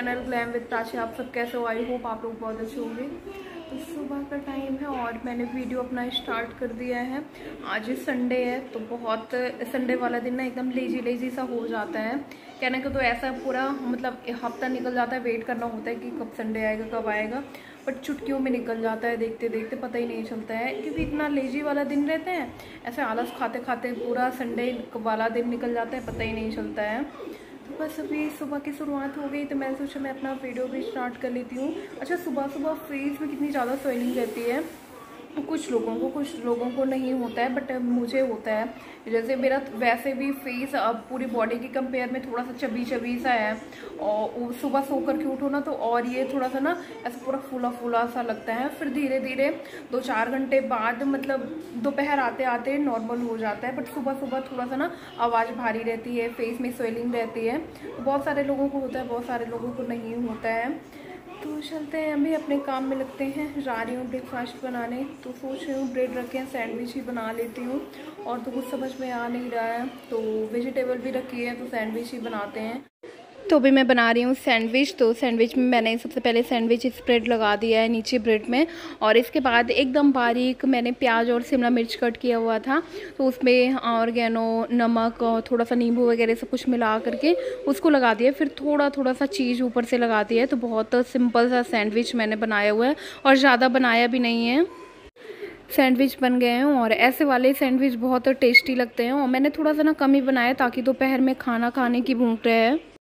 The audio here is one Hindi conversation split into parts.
Channel glam with Prachi. आप सब कैसे हो? आई होप आप लोग बहुत अच्छे होंगे। तो सुबह का टाइम है और मैंने वीडियो अपना स्टार्ट कर दिया है। आज संडे है तो बहुत संडे वाला दिन ना एकदम लेजी लेजी सा हो जाता है। कहने को तो ऐसा पूरा मतलब हफ्ता निकल जाता है, वेट करना होता है कि कब संडे आएगा कब आएगा, बट चुटकियों में निकल जाता है, देखते देखते पता ही नहीं चलता है क्योंकि इतना लेजी वाला दिन रहता है। ऐसे आलस खाते खाते पूरा संडे वाला दिन निकल जाता है, पता ही नहीं चलता है। तो बस अभी सुबह की शुरुआत हो गई तो मैंने सोचा मैं अपना वीडियो भी स्टार्ट कर लेती हूँ। अच्छा, सुबह सुबह फेस में कितनी ज़्यादा स्वेलिंग रहती है, कुछ लोगों को नहीं होता है बट मुझे होता है। जैसे मेरा वैसे भी फेस अब पूरी बॉडी के कंपेयर में थोड़ा सा चबी चबी सा है, और सुबह सो कर के उठो ना तो और ये थोड़ा सा ना ऐसा पूरा फूला फूला सा लगता है। फिर धीरे धीरे 2-4 घंटे बाद मतलब दोपहर आते आते नॉर्मल हो जाता है, बट सुबह सुबह थोड़ा सा ना आवाज़ भारी रहती है, फेस में स्वेलिंग रहती है। तो बहुत सारे लोगों को होता है, बहुत सारे लोगों को नहीं होता है। तो चलते हैं, अभी अपने काम में लगते हैं। जा रही हूँ ब्रेकफास्ट बनाने, तो सोच रही हूँ ब्रेड रखे हैं, सैंडविच ही बना लेती हूँ। और तो कुछ समझ में आ नहीं रहा है, तो वेजिटेबल भी रखी है तो सैंडविच ही बनाते हैं। तो अभी मैं बना रही हूँ सैंडविच। तो सैंडविच में मैंने सबसे पहले सैंडविच स्प्रेड लगा दिया है नीचे ब्रेड में, और इसके बाद एकदम बारीक मैंने प्याज और शिमला मिर्च कट किया हुआ था, तो उसमें ऑर्गेनो, नमक और थोड़ा सा नींबू वगैरह सब कुछ मिला करके उसको लगा दिया। फिर थोड़ा थोड़ा सा चीज़ ऊपर से लगा दिया है। तो बहुत सिंपल सा सैंडविच मैंने बनाया हुआ है और ज़्यादा बनाया भी नहीं है। सैंडविच बन गए हैं और ऐसे वाले सैंडविच बहुत टेस्टी लगते हैं, और मैंने थोड़ा सा ना कम ही बनाया ताकि दोपहर में खाना खाने की भूख रहे।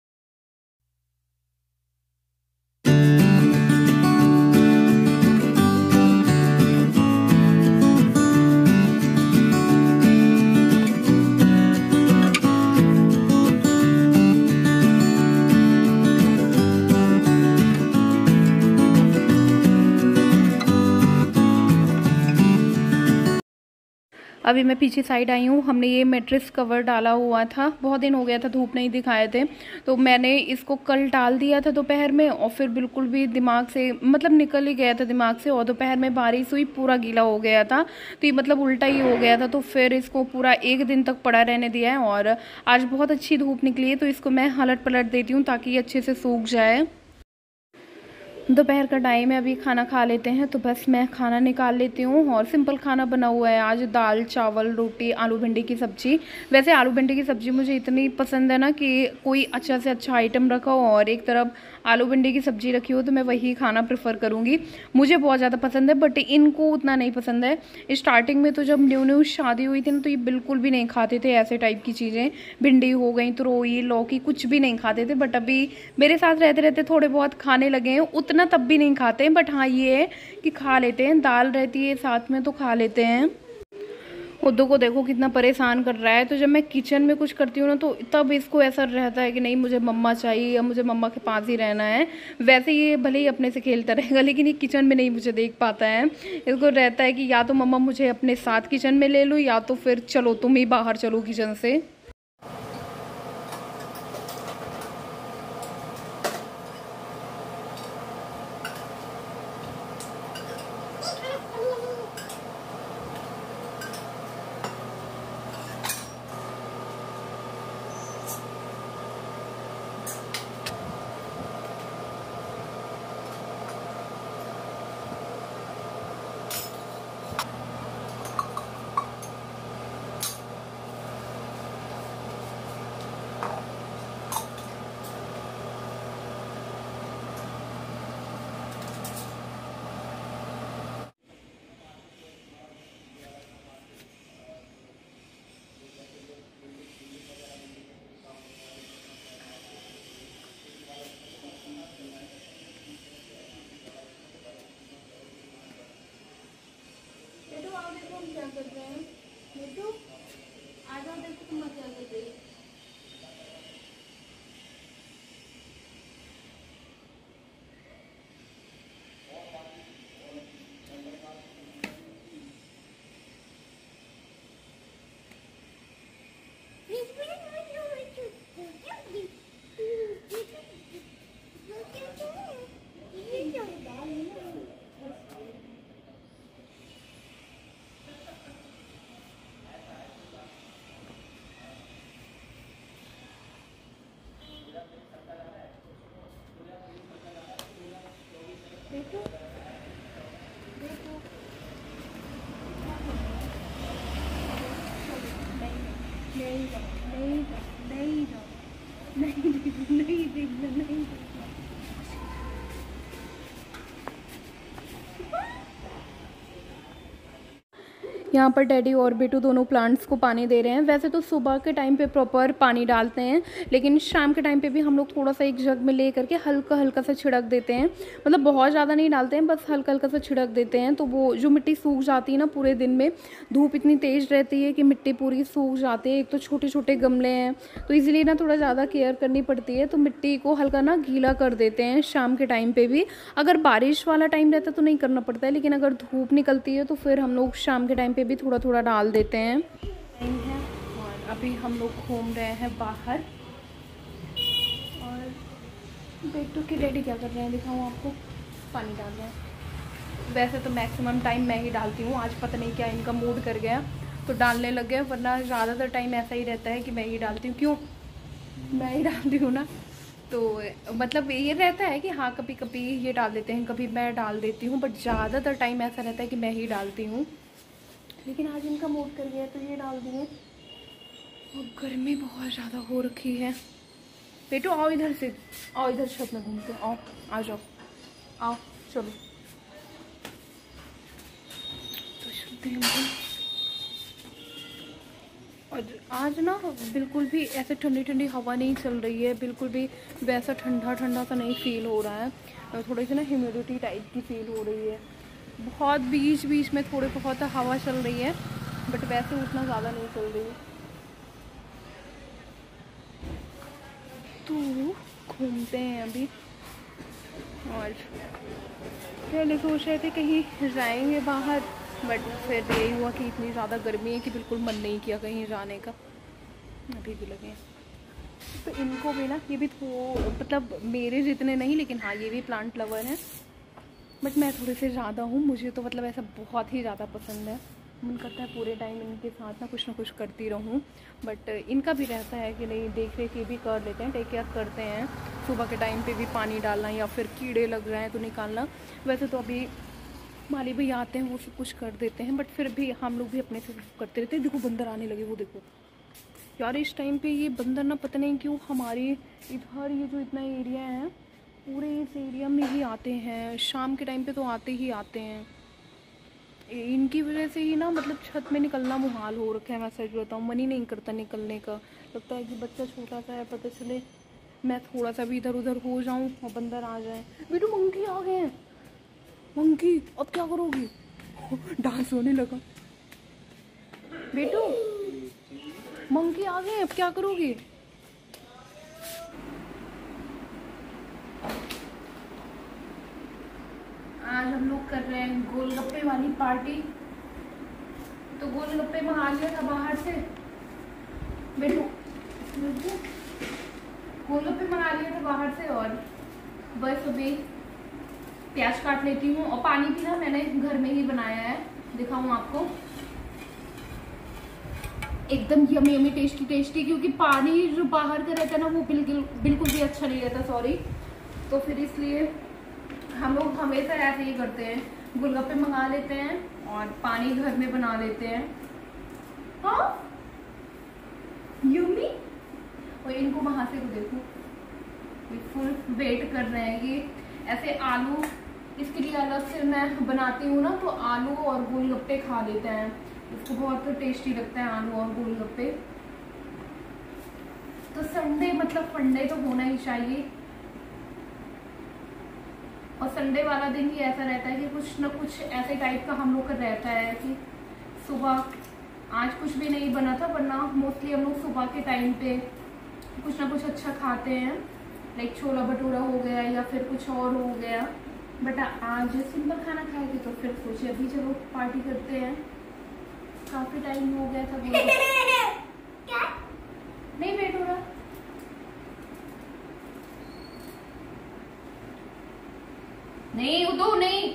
अभी मैं पीछे साइड आई हूँ। हमने ये मैट्रेस कवर डाला हुआ था, बहुत दिन हो गया था धूप नहीं दिखाए थे, तो मैंने इसको कल डाल दिया था दोपहर में, और फिर बिल्कुल भी दिमाग से मतलब निकल ही गया था दिमाग से, और दोपहर में बारिश हुई पूरा गीला हो गया था, तो ये मतलब उल्टा ही हो गया था। तो फिर इसको पूरा 1 दिन तक पड़ा रहने दिया है, और आज बहुत अच्छी धूप निकली है तो इसको मैं हलट पलट देती हूँ ताकि ये अच्छे से सूख जाए। दोपहर का टाइम है, अभी खाना खा लेते हैं। तो बस मैं खाना निकाल लेती हूँ, और सिंपल खाना बना हुआ है आज, दाल चावल रोटी आलू भिंडी की सब्ज़ी। वैसे आलू भिंडी की सब्ज़ी मुझे इतनी पसंद है ना कि कोई अच्छा से अच्छा आइटम रखा हो और एक तरफ आलू भिंडी की सब्ज़ी रखी हो तो मैं वही खाना प्रेफर करूँगी। मुझे बहुत ज़्यादा पसंद है बट इनको उतना नहीं पसंद है। स्टार्टिंग में तो जब न्यू न्यू शादी हुई थी ना तो ये बिल्कुल भी नहीं खाते थे ऐसे टाइप की चीज़ें, भिंडी हो गई, तुरई, लौकी, कुछ भी नहीं खाते थे। बट अभी मेरे साथ रहते रहते थोड़े बहुत खाने लगे हैं, उतना तब भी नहीं खाते हैं, बट हाँ ये है कि खा लेते हैं, दाल रहती है साथ में तो खा लेते हैं। उद्दू को देखो कितना परेशान कर रहा है, तो जब मैं किचन में कुछ करती हूँ ना तो तब इसको ऐसा रहता है कि नहीं मुझे मम्मा चाहिए या मुझे मम्मा के पास ही रहना है। वैसे ये भले ही अपने से खेलता रहेगा लेकिन ये किचन में नहीं मुझे देख पाता है। इसको रहता है कि या तो मम्मा मुझे अपने साथ किचन में ले लो या तो फिर चलो तुम ही बाहर चलो किचन से। क्या कर रहे हैं बेटू? आ जाओ, देखो तुम क्या कर रही है। नहीं जाओ, नहीं जाओ, नहीं जाओ, नहीं देखना, नहीं देखना, नहीं देखना। यहाँ पर डैडी और बेटू दोनों प्लांट्स को पानी दे रहे हैं। वैसे तो सुबह के टाइम पे प्रॉपर पानी डालते हैं, लेकिन शाम के टाइम पे भी हम लोग थोड़ा सा एक जग में ले करके हल्का हल्का सा छिड़क देते हैं। मतलब बहुत ज़्यादा नहीं डालते हैं, बस हल्का हल्का सा छिड़क देते हैं। तो वो जो मिट्टी सूख जाती है ना पूरे दिन में, धूप इतनी तेज़ रहती है कि मिट्टी पूरी सूख जाती है। एक तो छोटे छोटे गमले हैं, तो इसलिए ना थोड़ा ज़्यादा केयर करनी पड़ती है। तो मिट्टी को हल्का ना गीला कर देते हैं शाम के टाइम पर भी। अगर बारिश वाला टाइम रहता तो नहीं करना पड़ता है, लेकिन अगर धूप निकलती है तो फिर हम लोग शाम के टाइम भी थोड़ा थोड़ा डाल देते हैं। और अभी हम लोग घूम रहे हैं बाहर, और बेटू के डैडी क्या कर रहे हैं दिखाऊँ आपको, पानी डाल रहे हैं। वैसे तो मैक्सिमम टाइम मैं ही डालती हूँ, आज पता नहीं क्या इनका मूड कर गया तो डालने लग गए, वरना ज़्यादातर टाइम ऐसा ही रहता है कि मैं ही डालती हूँ। क्यों मैं ही डालती हूँ ना, तो मतलब ये रहता है कि हाँ कभी कभी ये डाल देते हैं, कभी मैं डाल देती हूँ, बट ज़्यादातर टाइम ऐसा रहता है कि मैं ही डालती हूँ। लेकिन आज इनका मूड कर गया तो ये डाल दिए। और गर्मी बहुत ज़्यादा हो रखी है। बेटू आओ इधर से, आओ इधर छत में घूमते, आओ आ जाओ, आओ चलो। तो चलते हैं। और आज ना बिल्कुल भी ऐसे ठंडी ठंडी हवा नहीं चल रही है, बिल्कुल भी वैसा ठंडा ठंडा सा नहीं फील हो रहा है। थोड़ी सी ना ह्यूमिडिटी टाइप की फील हो रही है। बहुत बीच बीच में थोड़ी बहुत हवा चल रही है, बट वैसे उतना ज़्यादा नहीं चल रही है। तो घूमते हैं अभी। और पहले सोच रहे थे कहीं जाएंगे बाहर, बट फिर यही हुआ कि इतनी ज़्यादा गर्मी है कि बिल्कुल मन नहीं किया कहीं जाने का। अभी भी लगे तो इनको भी ना, ये भी मतलब मेरे जितने नहीं, लेकिन हाँ ये भी प्लांट लवर हैं, बट मैं थोड़े से ज़्यादा हूँ। मुझे तो मतलब ऐसा बहुत ही ज़्यादा पसंद है, मन करता है पूरे टाइम इनके साथ ना कुछ करती रहूँ। बट इनका भी रहता है कि नहीं, देख रेख ये भी कर लेते हैं, टेक केयर करते हैं। सुबह के टाइम पे भी पानी डालना, या फिर कीड़े लग रहे हैं तो निकालना। वैसे तो अभी माली भैया आते हैं, वो सब कुछ कर देते हैं, बट फिर भी हम लोग भी अपने से करते रहते हैं। देखो बंदर आने लगे, वो देखो यार। इस टाइम पे ये बंदर ना पता नहीं क्यों हमारे इधर ये जो इतना एरिया है, पूरे इस एरिया में ही आते हैं। शाम के टाइम पे तो आते ही आते हैं। इनकी वजह से ही ना मतलब छत में निकलना मुहाल हो रखा है। मैं सच बताऊँ, मन ही नहीं करता निकलने का। लगता है कि बच्चा छोटा सा है, पता चले मैं थोड़ा सा भी इधर उधर हो जाऊँ और बंदर आ जाए। बेटू मंकी आ गए हैं, मंकी अब क्या करोगी? डांस होने लगा। बेटू मंकी आ गए, अब क्या करोगी? आज हम लोग कर रहे हैं गोलगप्पे वाली पार्टी। तो गोलगप्पे मंगा लिया था बाहर से। बेटू गोलगप्पे मंगा लिया था बाहर से, और बस अभी प्याज काट लेती हूँ। और पानी भी ना मैंने घर में ही बनाया है, दिखाऊँ आपको। एकदम यमी यमी टेस्टी टेस्टी, क्योंकि पानी जो बाहर का रहता है ना वो बिल्कुल भी अच्छा नहीं रहता, सॉरी। तो फिर इसलिए हम लोग हमेशा ऐसे ही करते हैं, गोलगप्पे मंगा लेते हैं और पानी घर में बना लेते हैं। हाँ यम्मी। और इनको वहां से देखो, फुल वेट कर रहे हैं ये। ऐसे आलू इसके लिए अलग से मैं बनाती हूँ ना, तो आलू और गोलगप्पे खा लेते हैं। इसको बहुत टेस्टी लगता है आलू और गोलगप्पे। तो संडे मतलब फंडे तो होना ही चाहिए। और संडे वाला दिन ही ऐसा रहता है कि कुछ ना कुछ ऐसे टाइप का हम लोग का रहता है कि सुबह आज कुछ भी नहीं बना था, वरना मोस्टली हम लोग सुबह के टाइम पे कुछ ना कुछ अच्छा खाते हैं, लाइक छोला भटूरा हो गया या फिर कुछ और हो गया। बट आज सिंपल खाना खाए थे, तो फिर सोचे अभी चलो पार्टी करते हैं। काफी टाइम हो गया था क्या? नहीं भटूरा नहीं, उदो नहीं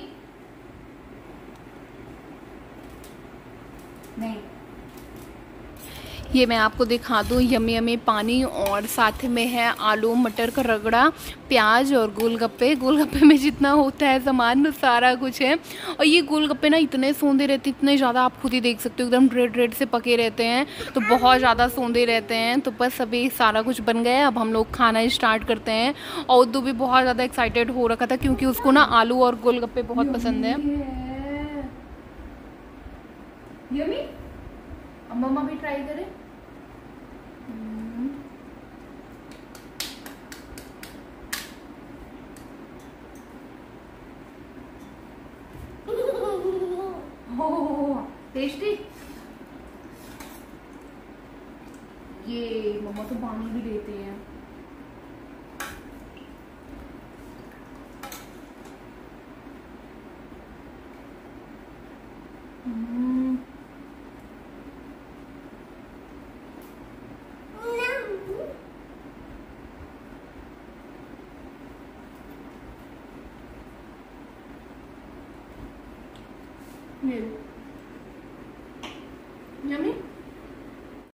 नहीं। ये मैं आपको दिखा दूँ, यमी यमी पानी और साथ में है आलू मटर का रगड़ा, प्याज और गोलगप्पे। गोलगप्पे में जितना होता है सामान सारा कुछ है। और ये गोलगप्पे ना इतने सौंदे रहते हैं, इतने ज़्यादा, आप खुद ही देख सकते हो, एकदम रेड रेड से पके रहते हैं, तो बहुत ज़्यादा सौंदे रहते हैं। तो बस अभी सारा कुछ बन गया है, अब हम लोग खाना स्टार्ट करते हैं। और उद्दू भी बहुत ज़्यादा एक्साइटेड हो रखा था क्योंकि उसको ना आलू और गोलगप्पे बहुत पसंद है। यमी, अब मम्मा भी ट्राई करें। टेस्टी। ये मम्मा तो पानी भी देते हैं। Yummy?